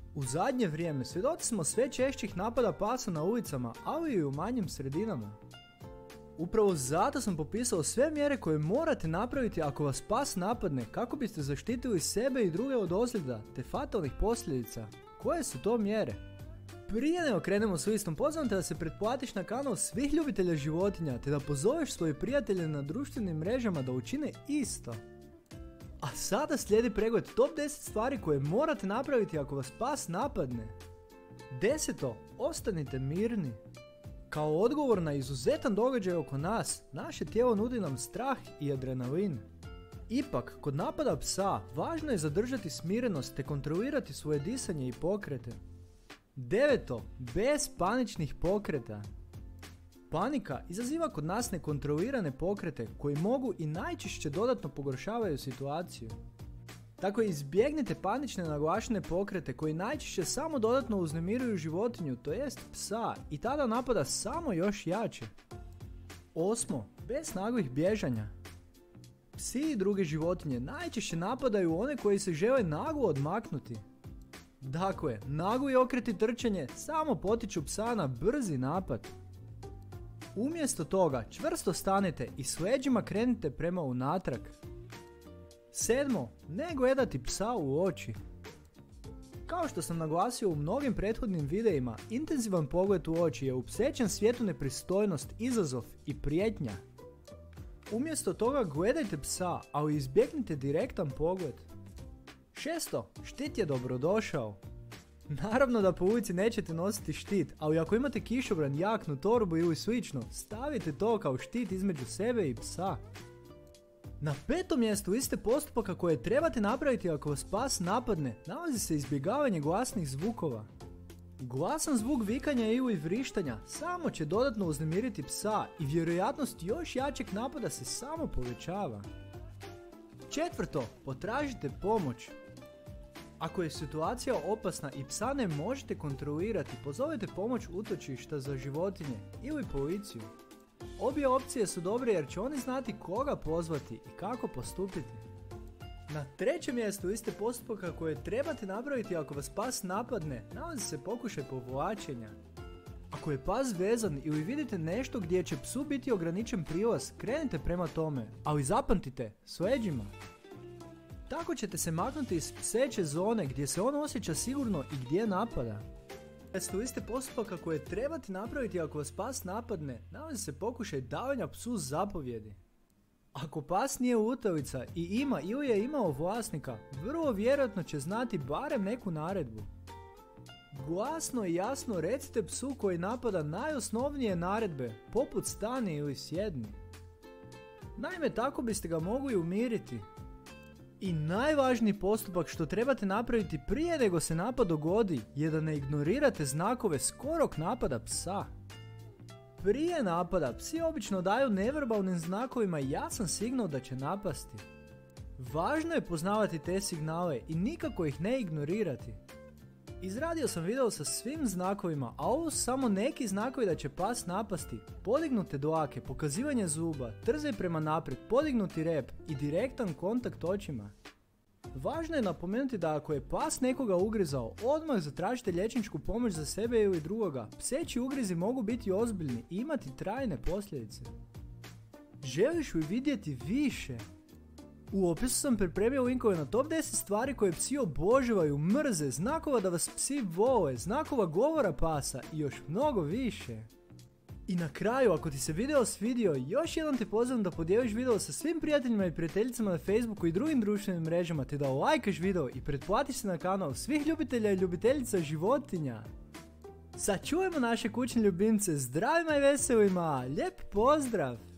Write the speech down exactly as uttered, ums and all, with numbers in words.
U zadnje vrijeme svjedoci smo sve češćih napada pasa na ulicama, ali i u manjim sredinama. Upravo zato sam popisao sve mjere koje morate napraviti ako vas pas napadne kako biste zaštitili sebe i druge od ozljeda te fatalnih posljedica. Koje su to mjere? Prije nego krenemo s listom, pozivam te da se pretplatiš na kanal svih ljubitelja životinja te da pozoveš svoje prijatelje na društvenim mrežama da učine isto. A sada slijedi pregled top deset stvari koje morate napraviti ako vas pas napadne. Deseto. Ostanite mirni. Kao odgovor na izuzetan događaj oko nas, naše tijelo nudi nam strah i adrenalin. Ipak, kod napada psa, važno je zadržati smirenost te kontrolirati svoje disanje i pokrete. Deveto. Bez paničnih pokreta. Panika izaziva kod nas nekontrolirane pokrete koji mogu i najčešće dodatno pogoršavaju situaciju. Tako izbjegnite panične naglašene pokrete koji najčešće samo dodatno uznemiruju životinju, to jest psa, i tada napada samo još jače. Osmo. Bez naglih bježanja. Psi i druge životinje najčešće napadaju one koji se žele naglo odmaknuti. Dakle, nagli okreti trčanje samo potiču psa na brzi napad. Umjesto toga čvrsto stanite i s leđima krenite prema unatrag. Sedmo. Ne gledati psa u oči. Kao što sam naglasio u mnogim prethodnim videima, intenzivan pogled u oči je u psećem svijetu nepristojnost, izazov i prijetnja. Umjesto toga gledajte psa, ali izbjegnite direktan pogled. Šesto. Štit je dobrodošao. Naravno da po ulici nećete nositi štit, ali ako imate kišobran, jaknu, torbu ili slično, stavite to kao štit između sebe i psa. Na petom mjestu liste postupaka koje trebate napraviti ako vas pas napadne, nalazi se izbjegavanje glasnih zvukova. Glasan zvuk vikanja ili vrištanja samo će dodatno uznemiriti psa i vjerojatnost još jačeg napada se samo povećava. Četvrto. Potražite pomoć. Ako je situacija opasna i psa ne možete kontrolirati, pozovite pomoć utočišta za životinje ili policiju. Obje opcije su dobre jer će oni znati koga pozvati i kako postupiti. Na trećem mjestu liste postupaka koje trebate napraviti ako vas pas napadne, nalazi se pokušaj povlačenja. Ako je pas vezan ili vidite nešto gdje će psu biti ograničen prilaz, krenite prema tome, ali zapamtite, s leđima. Tako ćete se maknuti iz pseće zone gdje se on osjeća sigurno i gdje napada. Mjesto liste postupaka koje trebate napraviti ako vas pas napadne, nalazi se pokušaj davanja psu zapovjedi. Ako pas nije lutalica i ima ili je imao vlasnika, vrlo vjerojatno će znati barem neku naredbu. Glasno i jasno recite psu koji napada najosnovnije naredbe, poput stani ili sjedni. Naime, tako biste ga mogli umiriti. I najvažniji postupak što trebate napraviti prije nego se napad dogodi je da ne ignorirate znakove skorog napada psa. Prije napada psi obično daju neverbalnim znakovima jasan signal da će napasti. Važno je poznavati te signale i nikako ih ne ignorirati. Izradio sam video sa svim znakovima, a ovo su samo neki znakovi da će pas napasti. Podignute dlake, pokazivanje zuba, trzaj prema naprijed, podignuti rep i direktan kontakt očima. Važno je napomenuti da ako je pas nekoga ugrizao, odmah zatražite liječničku pomoć za sebe ili drugoga. Pseći ugrizi mogu biti ozbiljni i imati trajne posljedice. Želiš li vidjeti više? U opisu sam pripremio linkove na top deset stvari koje psi obožavaju, mrze, znakova da vas psi vole, znakova govora pasa i još mnogo više. I na kraju, ako ti se video svidio, još jednom te pozivam da podijeliš video sa svim prijateljima i prijateljicama na Facebooku i drugim društvenim mrežama te da lajkaš video i pretplatiš se na kanal svih ljubitelja i ljubiteljica životinja. Sačuvajmo naše kućne ljubimce zdravima i veselima, lijep pozdrav!